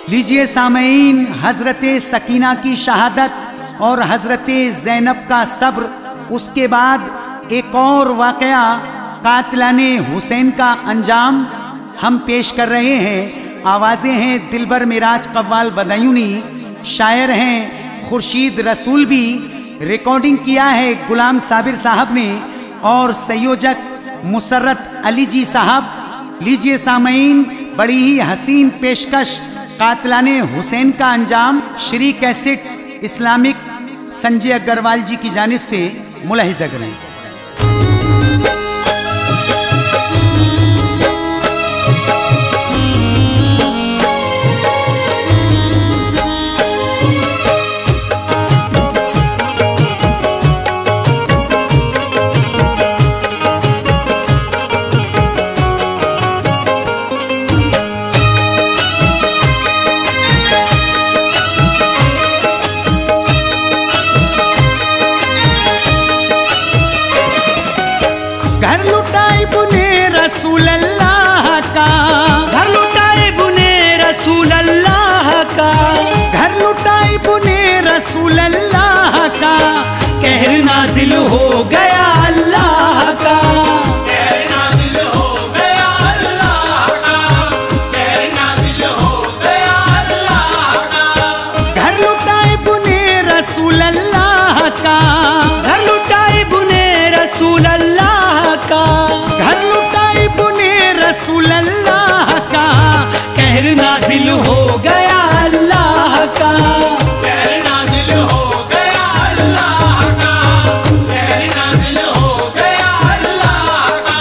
लीजिए सामईन, हजरत सकीना की शहादत और हजरत ज़ैनब का सब्र, उसके बाद एक और वाक़या कातिलाने हुसैन का अंजाम हम पेश कर रहे हैं। आवाज़ें हैं दिलबर मिराज कव्वाल बदायूनी, शायर हैं खुर्शीद रसूल भी, रिकॉर्डिंग किया है गुलाम साबिर साहब ने और संयोजक मुसर्रत अली जी साहब। लीजिए सामईन, बड़ी ही हसीन पेशकश कातिलाने हुसैन का अंजाम श्री कैसेट इस्लामिक संजय अग्रवाल जी की जानिब से मुलाहिज़ा करें। घर लुटाए बुने रसूल अल्लाह का, घर लुटाए बुने रसूल अल्लाह का, घर लुटाए बुने रसूल अल्लाह का, कहर नाजिल हो गया अल्लाह का, कहर नाजिल हो गया अल्लाह का, कहर नाजिल हो गया अल्लाह का। घर लुटाए बुने रसूल अल्लाह का, घर लुटाए बुने रसूल अल्लाह का, घर लुटाए बुने रसूल अल्लाह का, कहर नाजिल हो गया अल्लाह का, कहर नाजिल हो गया अल्लाह का, कहर नाजिल हो गया अल्लाह का।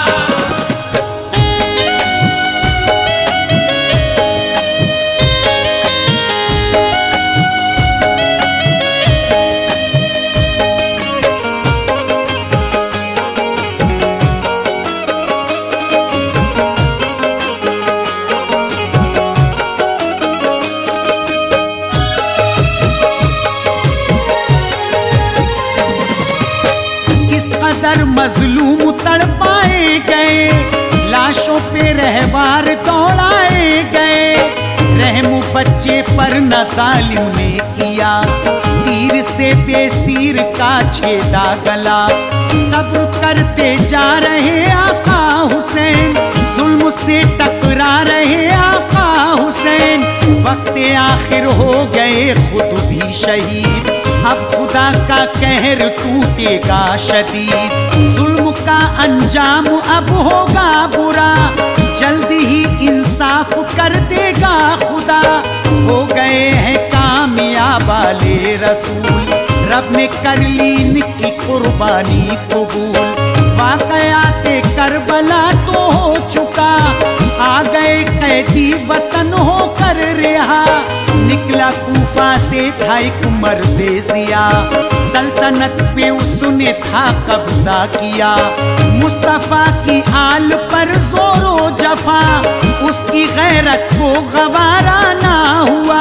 कदर मजलूम तड़पाए गए, लाशों पे रहवार दौड़ाए गए, रहम बच्चे पर न जालिम ने किया, तीर से बेसीर का छेदा गला, सब्र करते जा रहे आका हुसैन, जुल्म से टकरा रहे आका हुसैन, वक्त आखिर हो गए खुद भी शहीद, अब खुदा का कहर टूटेगा शदीद, जुल्म का अंजाम अब होगा बुरा, जल्दी ही इंसाफ कर देगा खुदा, हो गए हैं कामयाब आले रसूल, रब ने कर ली इनकी कुर्बानी कबूल, वाक़याते करबला तो हो चुका, आ गए कैदी वतन होकर रिहा, निकला कूफा से था एक मर्दे ज़िया, सल्तनत पे उसने था कब्जा किया, मुस्तफ़ा की आल पर जोरो जफा, उसकी गैरत को गवारा ना हुआ,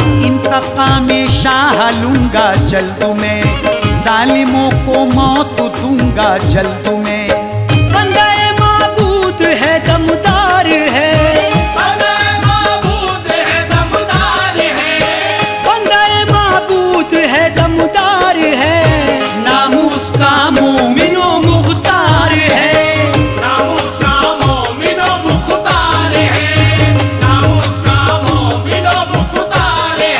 इंतकाम शाह लूंगा जल्द में, जालिमों को मौत दूंगा जल्द में। बंदाए माबूद है दमदार है, बंदाए माबूद है दमदार है, बंदाए माबूद है दमदार है, नाम उसका मोमिनो मुख्तार है, नाम उसका मोमिनो मुख्तार है, नाम उसका मोमिनो मुख्तार है।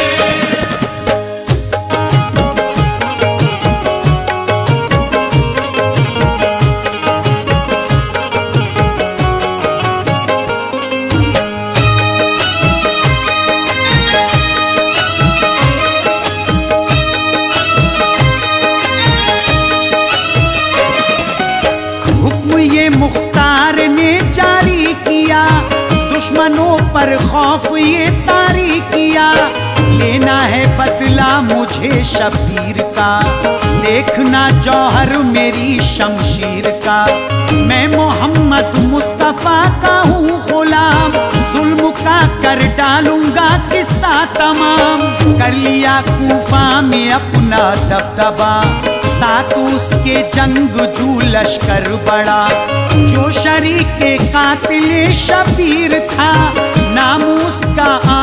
हुक्म ये मुख्तार ने जारी किया, दुश्मनों पर खौफ ये तारी किया, लेना है बदला मुझे शबीर का, देखना जौहर मेरी शमशीर का, मैं मोहम्मद मुस्तफ़ा का हूँ गुलाम, जुल्म का कर डालूंगा किस्सा तमाम, कर लिया कूफा में अपना दबदबा, साथ उसके जंगजू लश्कर बड़ा, जो शरीके कातिल शबीर था, नाम उसका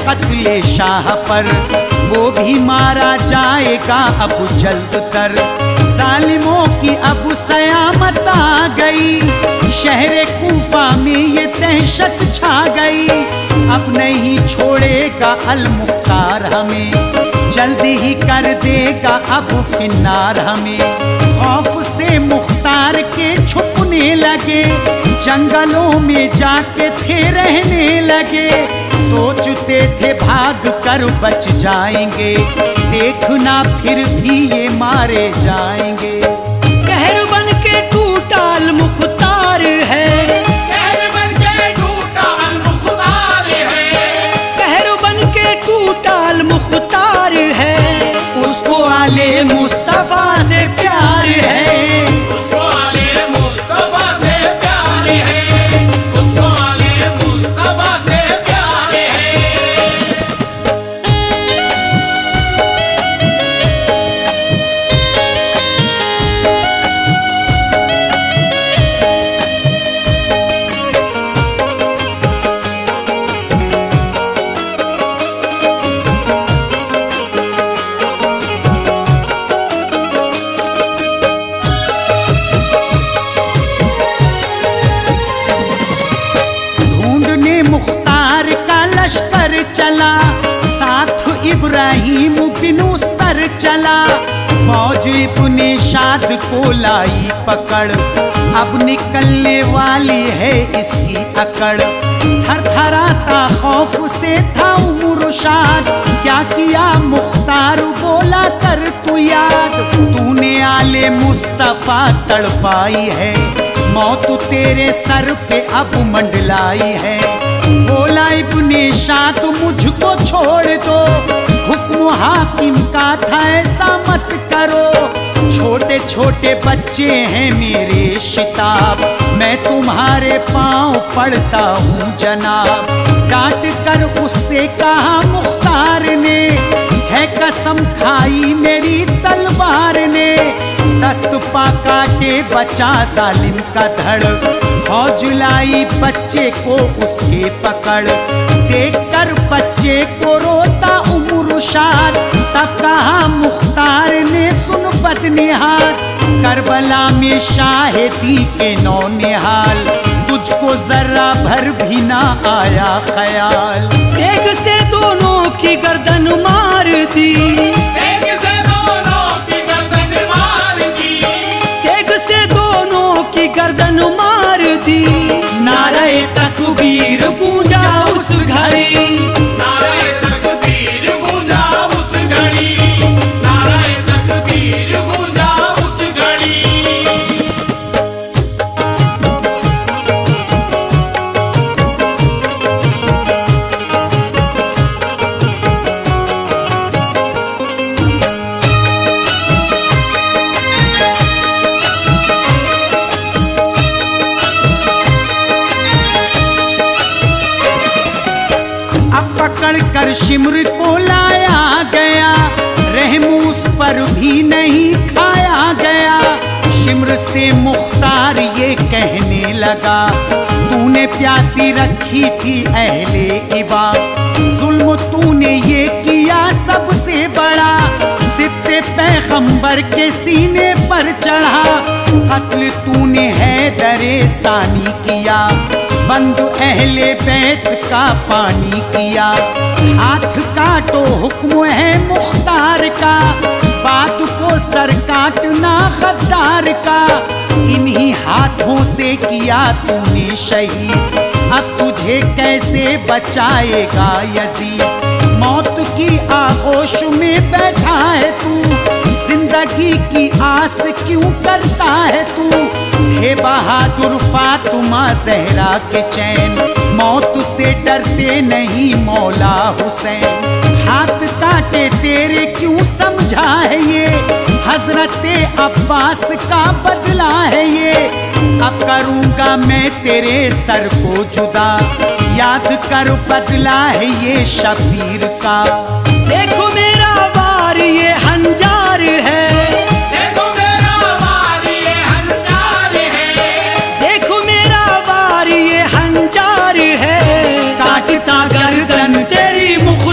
कत्ले शाह पर, वो भी मारा जाएगा अब जल्द तर। जालिमों की अब सयामत आ गई, शहर कूफा में ये दहशत छा गई। अब नहीं छोड़ेगा अल मुख्तार हमें, जल्दी ही कर देगा अब फिन्नार हमें। खौफ से मुख्तार के छुपने लगे, जंगलों में जाके थे रहने लगे। सोचते थे भाग कर बच जाएंगे, देखना फिर भी ये मारे जाएंगे। कहर बन के टूटा अल मुख्तार है, कहर बन के टूटा अल मुख्तार है, कहर बन के टूटा अल मुख्तार है। उसको आले मुस्तफा से प्यार है, उसको आले मुस्तफा से प्यार है, उसको आले मुस्तफा से प्यार है। ढूंढने मुख्तार का लश्कर चला, साथ इब्राहिम बिन उस्तर चला। फौज इब्ने शाद को लाई पकड़, अब निकलने वाली है इसकी अकड़। थरथराता खौफ से था मुर्शाद, क्या किया मुख्तार बोला कर तू याद। तूने आले मुस्तफा तड़पाई है, मौत तेरे सर पे अब मंडलाई है। बोला इब्ने शाद मुझको छोड़ दो, हुक्म हाकिम का था ऐसा मत करो। छोटे छोटे बच्चे हैं मेरे शिताब, मैं तुम्हारे पाँव पड़ता हूँ जनाब। डांट कर उससे कहा मुख्तार ने, है कसम खाई मेरी तलवार ने। दस्त पा काटे बचा जालिम का धड़, फौज लाई बच्चे को उसके पकड़। देखकर बच्चे को रोता उमरुशाद, तब कहा मुख्तार ने सुन बदनिहाल। करबला में शाहिदी के नौनिहाल, तुझको जरा भर भी ना आया ख्याल। एक से दोनों की गर्दन मार दी, एक से दोनों की गर्दन मार दी, एक से दोनों की गर्दन मार दी। नारे तकबीर गूंजा उस घड़ी, नारे तकबीर गूंजा उस घड़ी, नारे तकबीर गूंजा उस घड़ी। अब पकड़ कर शिमर को लाया गया, रहम उस पर भी नहीं खाया गया। शिमर से मुख्तार ये कहने लगा, तूने प्यासी रखी थी अहले इबा, जुल्म तूने ये किया सबसे बड़ा। सित्ते पैगंबर के सीने पर चढ़ा, कत्ल तूने हैदरे सानी किया, बंद अहले बैत का पानी किया। हाथ काटो हुक्म है मुख्तार का, बात को सर काटना गद्दार का। इन्हीं हाथों से किया तूने शहीद, अब तुझे कैसे बचाएगा यजीद। मौत की आगोश में बैठा है तू, जिंदगी की आस क्यों करता है तू। हे बहादुर फातिमा ज़हरा के चैन, मौत से डरते नहीं मौला हुसैन। हाथ काटे तेरे क्यों समझा है ये, हजरते अब्बास का बदला है ये। अब करूँगा मैं तेरे सर को जुदा, याद कर बदला है ये शबीर का। देखो मेरा वार ये हंजार है, देखो मेरा वार ये हंजार है, देखो मेरा वार ये हंजार है। काटता गर्दन तेरी मुख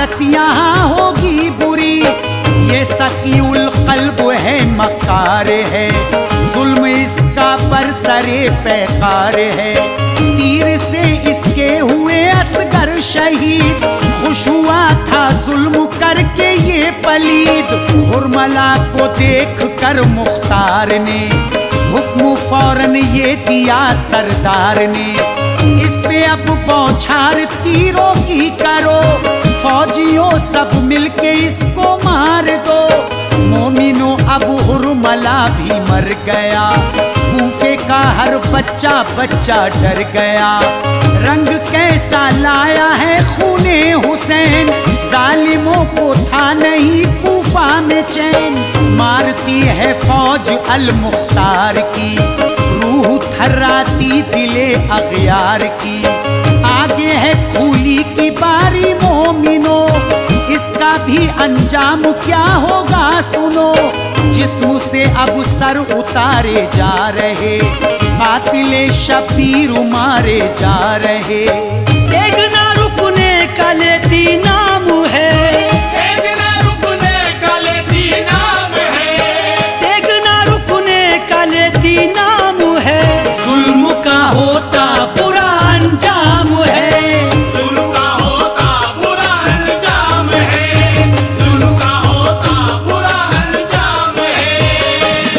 बात यहाँ होगी बुरी। ये सकीउल कल्ब है, मकार है, जुल्म इसका बरसरे पैकार है। तीर से इसके हुए असगर शहीद, खुश हुआ था जुल्म करके ये पलीद। हुरमला को देख कर मुख्तार ने हुक्म फौरन ये दिया सरदार ने, इस पे अब बौछार तीरों की करो, फौजियों सब मिलके इसको मार दो। मोमिनो अब हुरमला भी मर गया, कूफे का हर बच्चा बच्चा डर गया। रंग कैसा लाया है खूने हुसैन, जालिमों को था नहीं कूफा में चैन। मारती है फौज अल मुख्तार की, रूह थर्राती दिले अगयार की। आगे है खूली की बारी मोमिनो, इसका भी अंजाम क्या होगा सुनो। जिस्म से अब सर उतारे जा रहे, कातिले शबीर मारे जा रहे। देखना रुकने का लेती नाम है, देखना रुकने का लेती नाम है, देखना रुकने का लेती नाम है। जुल्म का होता बुरा अंजाम है, जुल्म का होता बुरा अंजाम है, जुल्म का होता बुरा अंजाम है।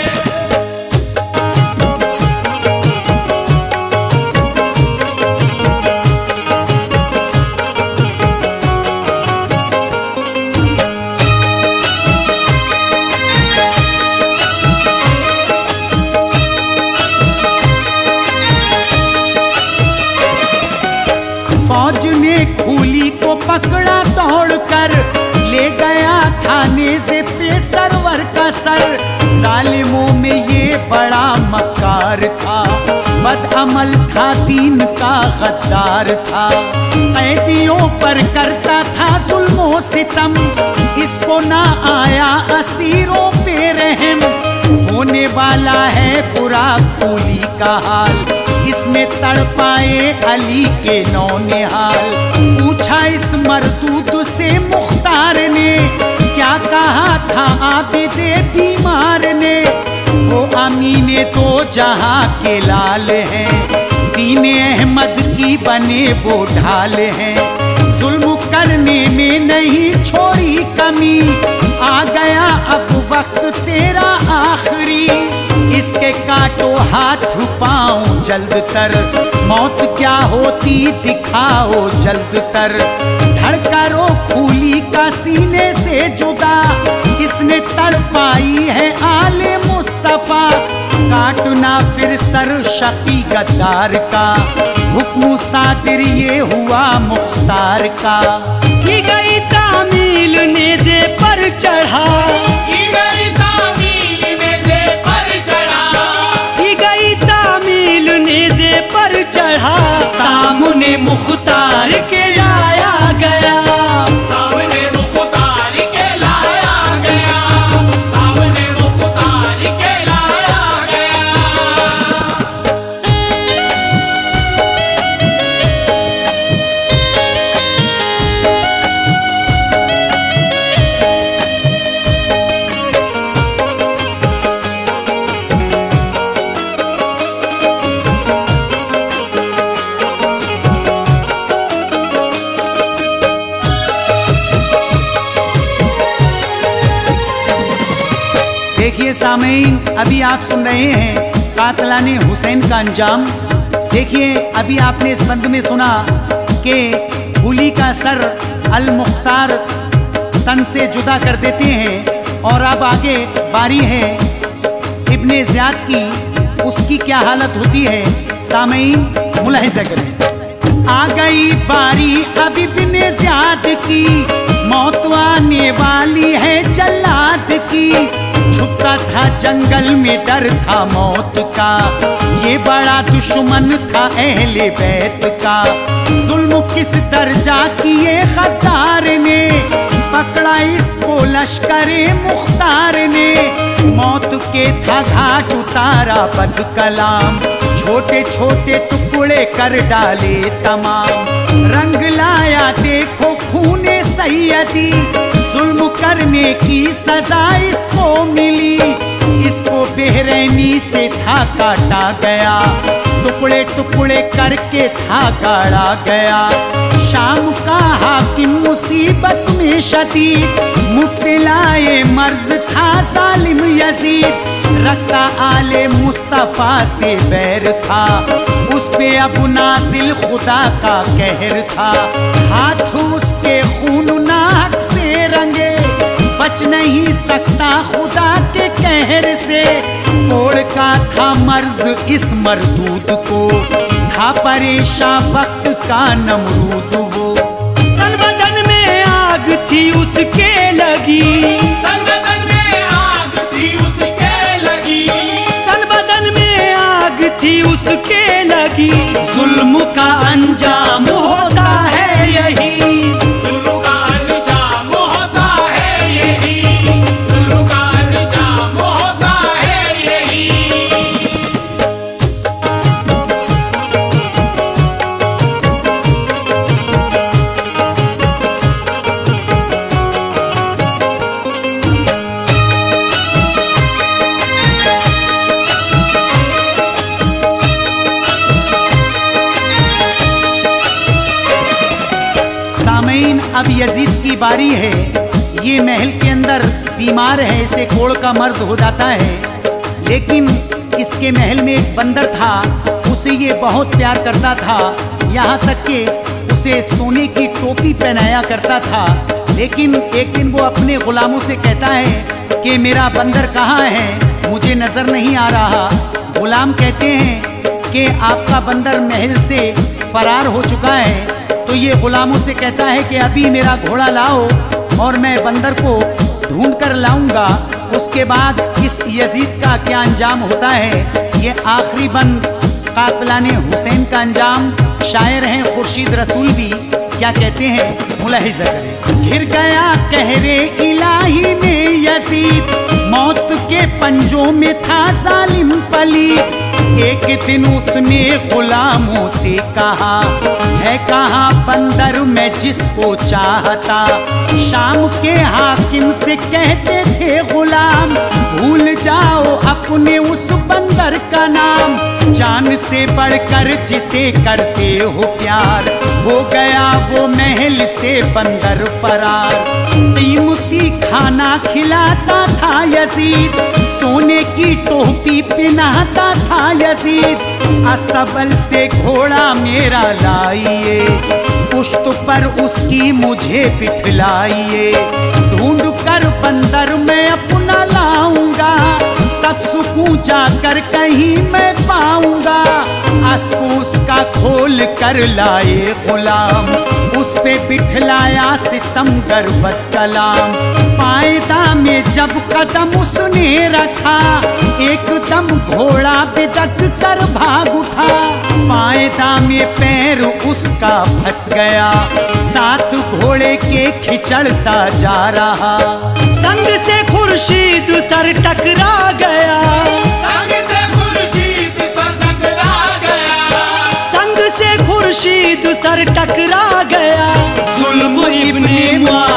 फौज ने खूली को पकड़ा दौड़कर, ले गया थाने से पे सरवर का सर। जालिमों में ये बड़ा मकार था, बदअमल था, दीन का गद्दार था। कैदियों पर करता था जुल्मो सितम, इसको ना आया असीरों पे रहम। होने वाला है बुरा खूली का हाल, इसने तड़पाए अली के नौनिहाल। पूछा इस मरदूद से मुख्तार ने, क्या कहा था आबिदे बीमार ने। वो अमीने तो जहां के लाल हैं, दीने अहमद की बने वो ढाल हैं। जुल्म करने में नहीं छोड़ी कमी, आ गया अब वक्त तेरा आखिरी। इसके काटो हाथ पाँव जल्द तर, मौत क्या होती दिखाओ जल्द तर। धड़करो खूली का सीने से जुदा, इसने तड़पाई है आले मुस्तफा। काटना फिर सर शकी गद्दार का, हुक्म सादिर ये हुआ मुख्तार का। की गई तामील नेज़े पर चढ़ा, की गई तामील नेज़े पर चढ़ा, की गई तामील नेज़े पर चढ़ा। सामने मुख्तार के लाया गया, सामने मुख्तार के लाया गया, सामने मुख्तार के लाया गया। देखिए सामीन, अभी आप सुन रहे हैं कातलाने हुसैन का अंजाम। देखिए अभी आपने इस बंद में सुना कि खूली का सर अल मुख्तार तन से जुदा कर देते हैं। और अब आगे बारी है इब्ने ज़ियाद की, उसकी क्या हालत होती है सामीन मुलाहिज़ा करें। आ गई बारी अब इब्ने ज़ियाद की, मौत आने वाली है जल्लाद की। छुपता था जंगल में डर था मौत का, ये बड़ा दुश्मन था अहले बैत का। जुल्म किस दर्जा किए गद्दार ने, पकड़ा इसको लश्करे मुख्तार ने। मौत के था घाट उतारा बद कलाम, छोटे छोटे टुकड़े कर डाले तमाम। रंग लाया देखो खूने सैयदी, जुल्म करने की सजा इसको मिली। इसको बेरहमी से था काटा गया, टुकड़े टुकड़े करके था गाड़ा गया। शाम का हाकिम मुसीबत में शदीद, मुब्तलाए मर्ज था जालिम यजीद। रखता आले मुस्तफा से बैर था, उस पे अबू नासिल खुदा का कहर था। हाथ उसके खून नाक से रंगे, बच नहीं सकता खुदा के कहर से। तोड़ का था मर्ज इस मरदूद को, था परेशान वक्त का नमरूद वो। तन बदन में आग थी उसके लगी, तन बदन में आग थी उसके लगी, तन बदन में आग थी उसके लगी। जुल्म का अंजाम होता है यही, जुल्म का अंजाम होता है यही, जुल्म का अंजाम होता है यही। सामईन, अब यजीद की बारी है। ये महल के अंदर बीमार है, इसे कोड़ का मर्ज हो जाता है। लेकिन इसके महल में एक बंदर था, उसे ये बहुत प्यार करता था। यहाँ तक कि उसे सोने की टोपी पहनाया करता था। लेकिन एक दिन वो अपने गुलामों से कहता है कि मेरा बंदर कहाँ है, मुझे नजर नहीं आ रहा। गुलाम कहते हैं कि आपका बंदर महल से फरार हो चुका है। तो ये गुलामों से कहता है कि अभी मेरा घोड़ा लाओ और मैं बंदर को ढूंढ कर लाऊंगा। उसके बाद इस यजीद का क्या अंजाम होता है, ये आखिरी बंद कातिलाने हुसैन का अंजाम। शायर हैं खुर्शीद रसूल भी, क्या कहते हैं मुलाहिजा करें। घिर गया कहरे इलाही में यजीद, मौत के पंजों में था जालिम पलीद। एक दिन उसने गुलामों से कहा, है कहाँ बंदर मैं जिसको चाहता। शाम के हाकिम से कहते थे गुलाम, भूल जाओ अपने उस बंदर का नाम। जान से बढ़कर जिसे करते हो प्यार, हो गया वो महल से बंदर फरार। कीमती खाना खिलाता था यजीद, सोने की टोपी पहनाता था यजीद। अस्तबल से घोड़ा मेरा लाइए, पुश्त पर उसकी मुझे बिठलाइए। ढूंढ कर बंदर मैं अपना लाऊंगा, तब सुकून जाकर कहीं मैं पाऊंगा। अस्कूस का खोल कर लाए गुलाम, उस पे बिठलाया सितमगर बद कलाम। पायदा में जब कदम उसने रखा, एकदम घोड़ा बिदक कर भाग उठा। पायदा में पैर उसका फंस गया, साथ घोड़े के खिचड़ता जा रहा। संग से खुर्शीद सर टकरा गया, संग से खुर्शीद सर टकरा गया, संग से खुर्शीद सर टकरा गया। जुल्म इब्ने